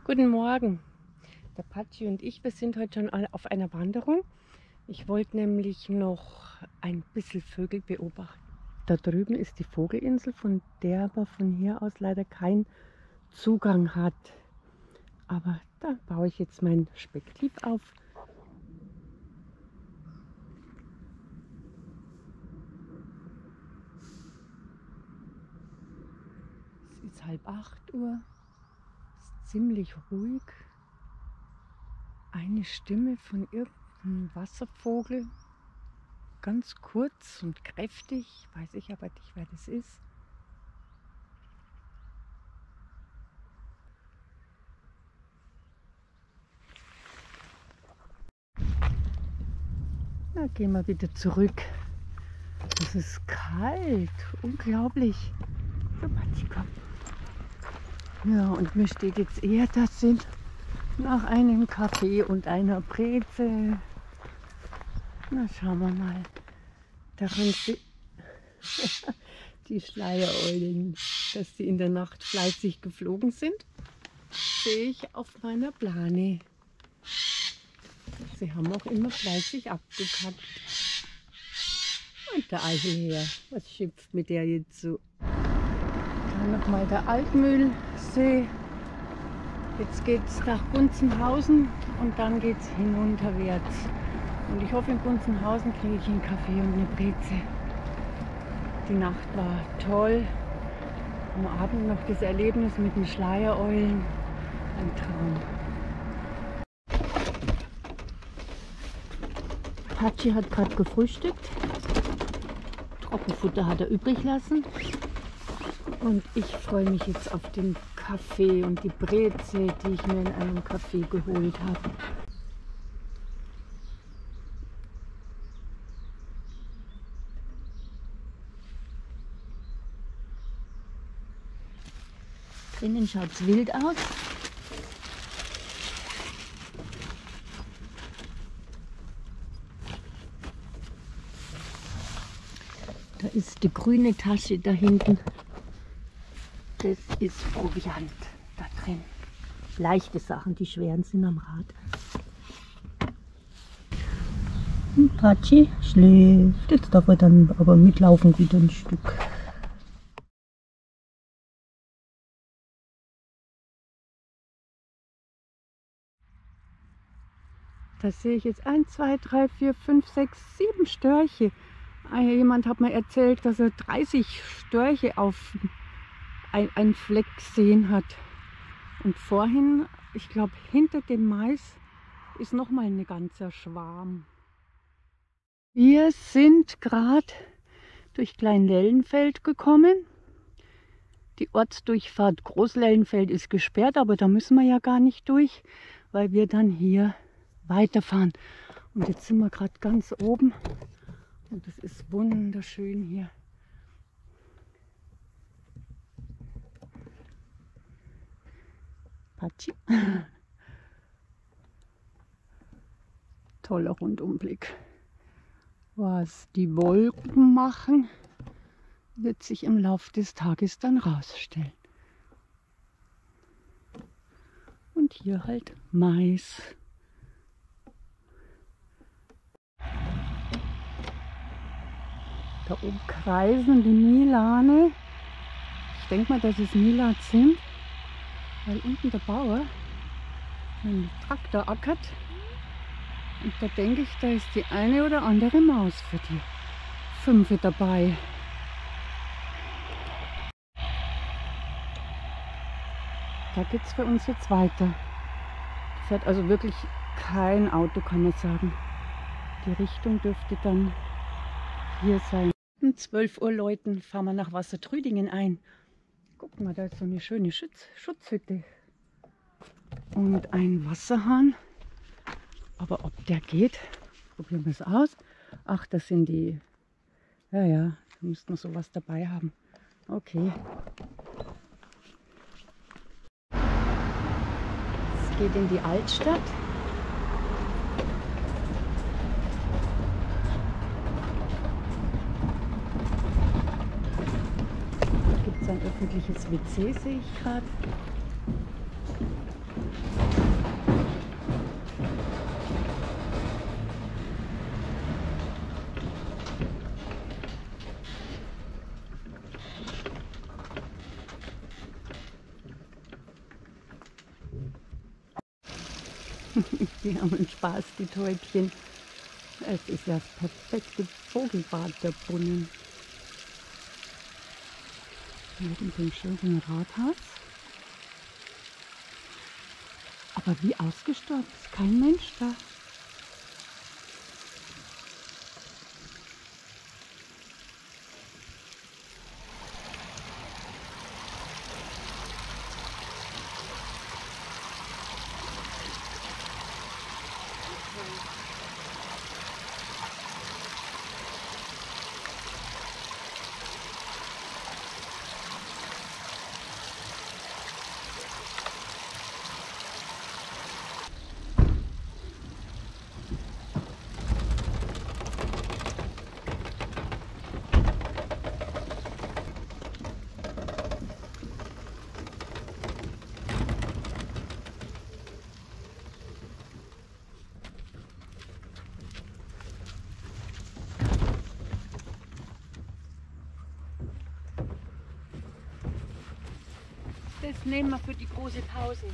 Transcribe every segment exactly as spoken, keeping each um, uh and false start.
Guten Morgen. Der Patschi und ich, wir sind heute schon alle auf einer Wanderung. Ich wollte nämlich noch ein bisschen Vögel beobachten. Da drüben ist die Vogelinsel, von der man von hier aus leider keinen Zugang hat. Aber da baue ich jetzt mein Spektiv auf. Es ist halb acht Uhr. Es ist ziemlich ruhig. Eine Stimme von irgendeinem Wasservogel. Ganz kurz und kräftig, weiß ich aber nicht, wer das ist. Na, gehen wir wieder zurück. Es ist kalt, unglaublich. So, Patschi, komm. Ja, und mir steht jetzt eher das Sinn nach einem Kaffee und einer Brezel. Na, schauen wir mal. Da können Sie die Schleiereulen, dass sie in der Nacht fleißig geflogen sind, sehe ich auf meiner Plane. Sie haben auch immer fleißig abgekackt. Und der Eichelherr, was schimpft mit der jetzt so? Dann nochmal der Altmühlsee. Jetzt geht es nach Gunzenhausen und dann geht es hinunterwärts. Und ich hoffe, in Gunzenhausen kriege ich einen Kaffee und eine Breze. Die Nacht war toll. Am Abend noch das Erlebnis mit den Schleiereulen. Ein Traum. Patschi hat gerade gefrühstückt. Trockenfutter hat er übrig lassen. Und ich freue mich jetzt auf den Kaffee und die Breze, die ich mir in einem Café geholt habe. Drinnen schaut es wild aus. Da ist die grüne Tasche da hinten. Das ist Proviant da drin. Leichte Sachen, die schweren sind am Rad. Und Patschi schläft. Jetzt darf er dann aber mitlaufen wieder ein Stück. Da sehe ich jetzt eins, zwei, drei, vier, fünf, sechs, sieben Störche. Jemand hat mir erzählt, dass er dreißig Störche auf einen Fleck gesehen hat. Und vorhin, ich glaube, hinter dem Mais ist noch mal ein ganzer Schwarm. Wir sind gerade durch Klein-Lellenfeld gekommen. Die Ortsdurchfahrt Groß-Lellenfeld ist gesperrt, aber da müssen wir ja gar nicht durch, weil wir dann hier weiterfahren. Und jetzt sind wir gerade ganz oben und es ist wunderschön hier. Patschi. Toller Rundumblick. Was die Wolken machen, wird sich im Laufe des Tages dann rausstellen. Und hier halt Mais. Da oben kreisen die Milane. Ich denke mal, dass es Milans sind, weil unten der Bauer einen Traktor ackert. Und da denke ich, da ist die eine oder andere Maus für die Fünfe dabei. Da geht es für uns jetzt weiter. Da fährt also wirklich kein Auto, kann man sagen. Die Richtung dürfte dann hier sein. Um zwölf Uhr läuten fahren wir nach Wassertrüdingen ein. Guck mal, da ist so eine schöne Schutz Schutzhütte. Und ein Wasserhahn. Aber ob der geht, probieren wir es aus. Ach, das sind die... Ja, ja, da müssten wir sowas dabei haben. Okay. Es geht in die Altstadt. Da gibt es ein öffentliches W C, sehe ich gerade. Die haben einen Spaß, die Täubchen. Es ist ja das perfekte Vogelbad, der Brunnen. Neben dem schönen Rathaus. Aber wie ausgestorben, ist kein Mensch da. Das nehmen wir für die große Pause.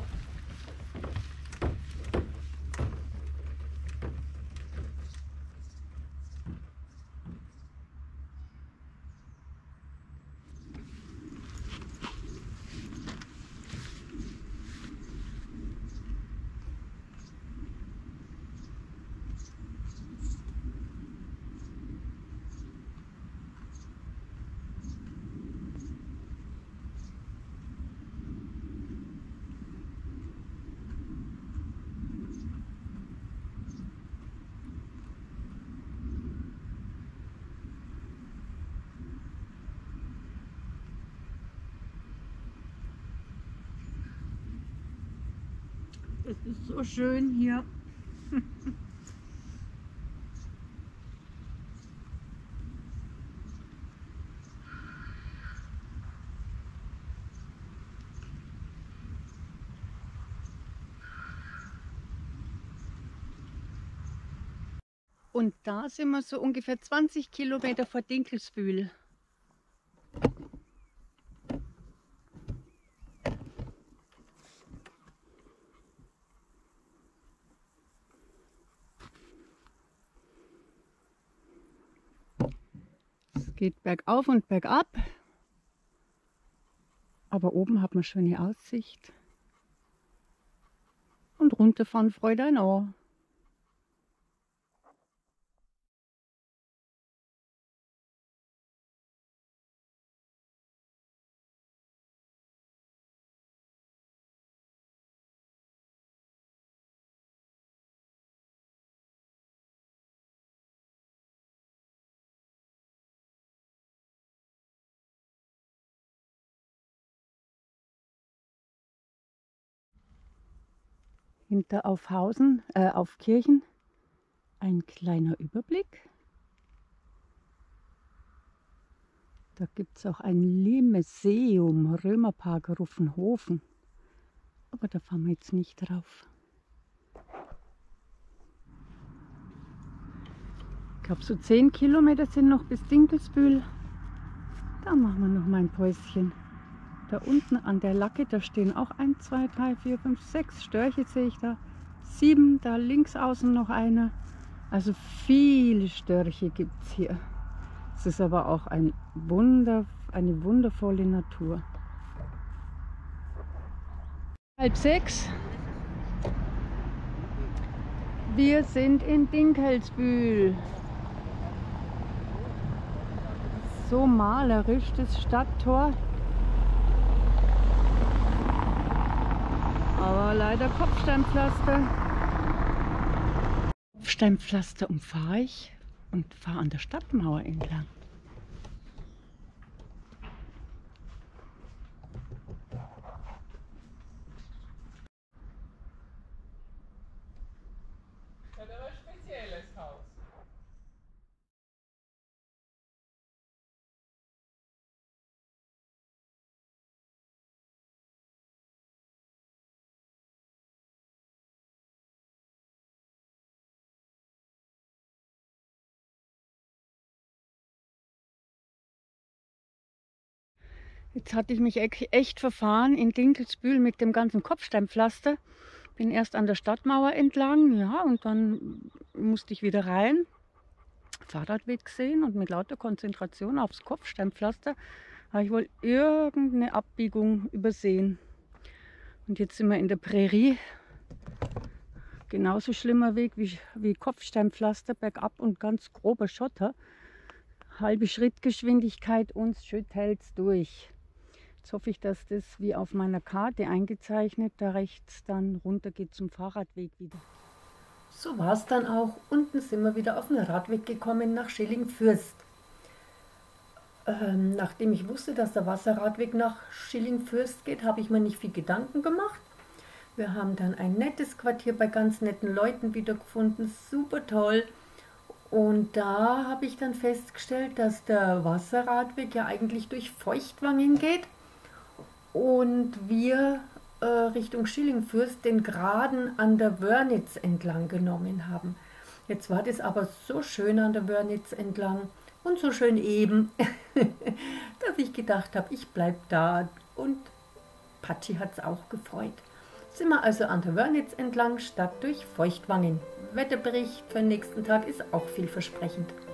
Es ist so schön hier. Und da sind wir so ungefähr zwanzig Kilometer vor Dinkelsbühl. Es geht bergauf und bergab, aber oben hat man schöne Aussicht. Und runterfahren freut einen auch. Hinter Aufhausen, äh, Aufkirchen, ein kleiner Überblick. Da gibt es auch ein Limeseum, Römerpark Ruffenhofen. Aber da fahren wir jetzt nicht drauf. Ich glaube, so zehn Kilometer sind noch bis Dinkelsbühl. Da machen wir noch mal ein Päuschen. Da unten an der Lacke, da stehen auch eins, zwei, drei, vier, fünf, sechs Störche, sehe ich da. Sieben, da links außen noch eine. Also viele Störche gibt es hier. Es ist aber auch ein Wunder, eine wundervolle Natur. Halb sechs. Wir sind in Dinkelsbühl. So malerisch das Stadttor. Aber leider Kopfsteinpflaster. Kopfsteinpflaster umfahre ich und fahre an der Stadtmauer entlang. Das ist aber ein spezielles Haus. Jetzt hatte ich mich echt verfahren in Dinkelsbühl mit dem ganzen Kopfsteinpflaster Bin erst an der Stadtmauer entlang, ja, und dann musste ich wieder rein. Fahrradweg gesehen und mit lauter Konzentration aufs Kopfsteinpflaster habe ich wohl irgendeine Abbiegung übersehen. Und jetzt sind wir in der Prärie. Genauso schlimmer Weg wie, wie Kopfsteinpflaster, bergab und ganz grober Schotter. Halbe Schrittgeschwindigkeit, uns schüttelt's durch. Jetzt hoffe ich, dass das wie auf meiner Karte eingezeichnet da rechts dann runter geht zum Fahrradweg wieder. So war es dann auch. Unten sind wir wieder auf den Radweg gekommen nach Schilling-Fürst. Ähm, nachdem ich wusste, dass der Wasserradweg nach Schilling-Fürst geht, habe ich mir nicht viel Gedanken gemacht. Wir haben dann ein nettes Quartier bei ganz netten Leuten wiedergefunden, super toll. Und da habe ich dann festgestellt, dass der Wasserradweg ja eigentlich durch Feuchtwangen geht und wir äh, Richtung Schilling-Fürst den Graden an der Wörnitz entlang genommen haben. Jetzt war das aber so schön an der Wörnitz entlang und so schön eben, dass ich gedacht habe, ich bleibe da, und Patschi hat es auch gefreut. Sind wir also an der Wörnitz entlang, statt durch Feuchtwangen. Wetterbericht für den nächsten Tag ist auch vielversprechend.